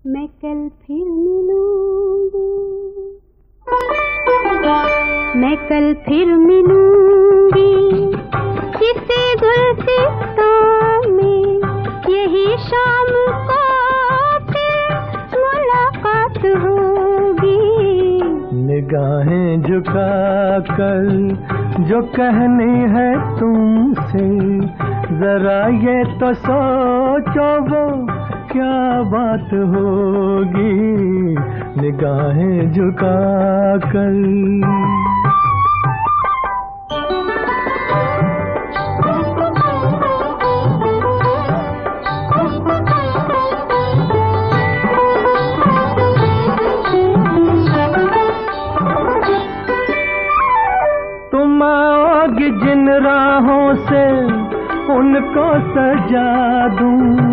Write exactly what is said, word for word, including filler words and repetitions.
मैं कल फिर मिलूंगी, मैं कल फिर मिलूंगी किसी गुलसितान में, यही शाम को फिर मुलाकात होगी। निगाहें झुका कर जो कहनी है तुमसे, जरा ये तो सोचो वो क्या बात होगी। निगाहें झुका कर तुम आओगे जिन राहों से उनको सजा दूं,